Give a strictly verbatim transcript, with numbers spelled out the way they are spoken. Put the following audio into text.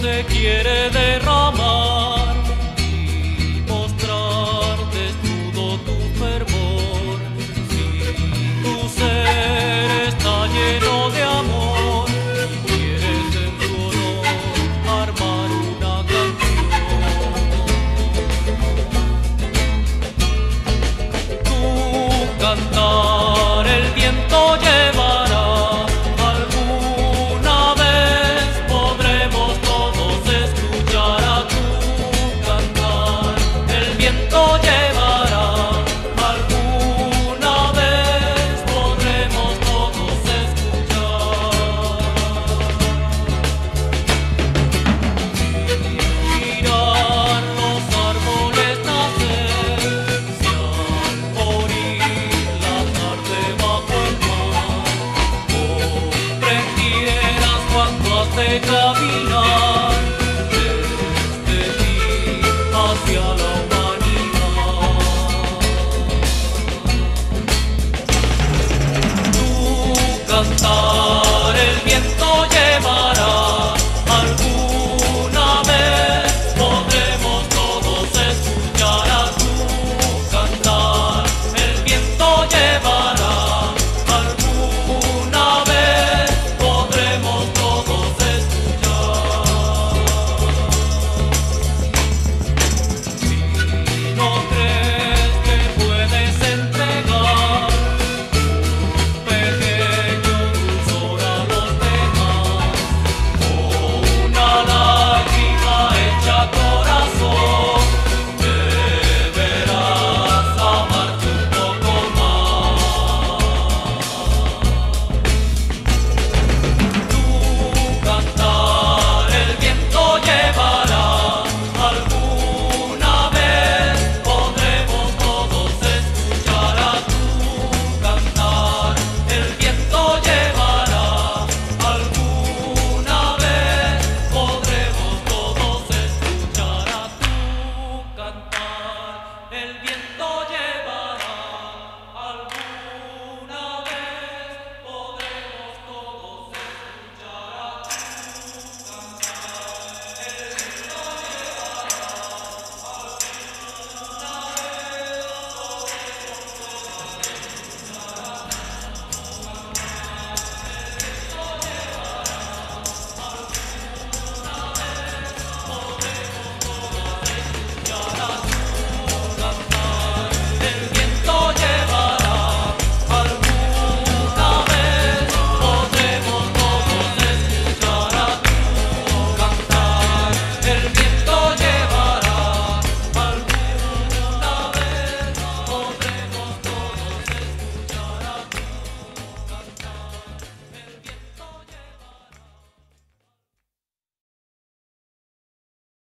se quiere derramar y mostrar desnudo tu fervor. Si tu ser está lleno de amor y quieres en tu honor armar una canción, tu cantar el viento llevará. Alguna vez podremos todos escuchar a tu cantar, el viento llevará. Alguna vez podremos todos escuchar. Mirar los árboles nacer, si al morir la tarde bajo el mar, comprendieras cuánto has de caminar.